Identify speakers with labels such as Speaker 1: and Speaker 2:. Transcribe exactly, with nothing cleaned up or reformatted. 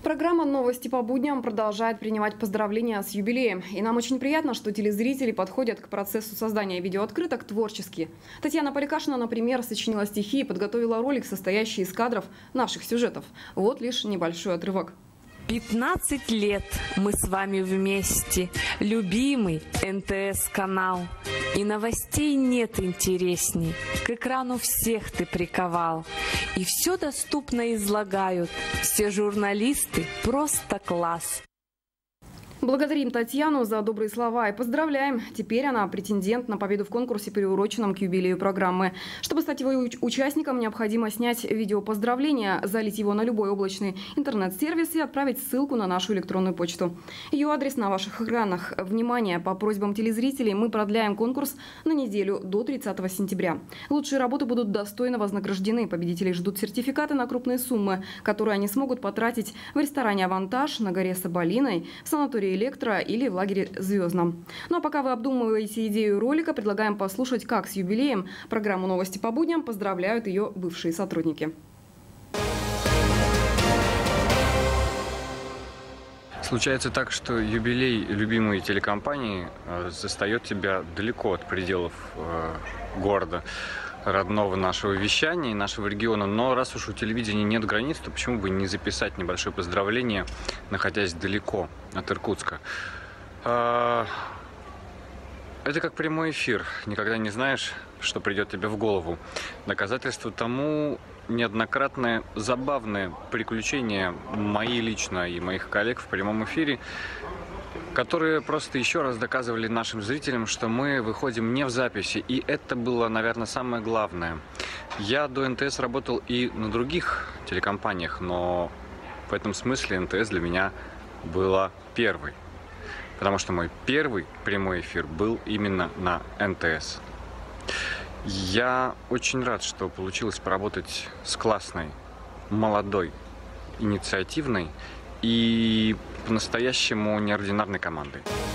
Speaker 1: Программа «Новости по будням» продолжает принимать поздравления с юбилеем. И нам очень приятно, что телезрители подходят к процессу создания видеооткрыток творчески. Татьяна Поликашина, например, сочинила стихи и подготовила ролик, состоящий из кадров наших сюжетов. Вот лишь небольшой отрывок.
Speaker 2: пятнадцать лет мы с вами вместе, любимый эн тэ эс канал. И новостей нет интересней, к экрану всех ты приковал. И все доступно излагают, все журналисты просто класс.
Speaker 1: Благодарим Татьяну за добрые слова и поздравляем. Теперь она претендент на победу в конкурсе, приуроченном к юбилею программы. Чтобы стать его участником, необходимо снять видео поздравления, залить его на любой облачный интернет-сервис и отправить ссылку на нашу электронную почту. Ее адрес на ваших экранах. Внимание! По просьбам телезрителей мы продляем конкурс на неделю до тридцатого сентября. Лучшие работы будут достойно вознаграждены. Победителей ждут сертификаты на крупные суммы, которые они смогут потратить в ресторане «Авантаж», на горе Соболиной, в санатории «Электро» или в лагере «Звездном». Ну а пока вы обдумываете идею ролика, предлагаем послушать, как с юбилеем программу «Новости по будням» поздравляют ее бывшие сотрудники.
Speaker 3: Случается так, что юбилей любимой телекомпании застает тебя далеко от пределов города, родного нашего вещания и нашего региона. Но раз уж у телевидения нет границ, то почему бы не записать небольшое поздравление, находясь далеко от Иркутска? Это как прямой эфир. Никогда не знаешь, что придет тебе в голову. Доказательство тому неоднократное забавное приключение мои лично и моих коллег в прямом эфире, которые просто еще раз доказывали нашим зрителям, что мы выходим не в записи. И это было, наверное, самое главное. Я до эн тэ эс работал и на других телекомпаниях, но в этом смысле эн тэ эс для меня была первой. Потому что мой первый прямой эфир был именно на эн тэ эс. Я очень рад, что получилось поработать с классной, молодой, инициативной и по-настоящему неординарной командой.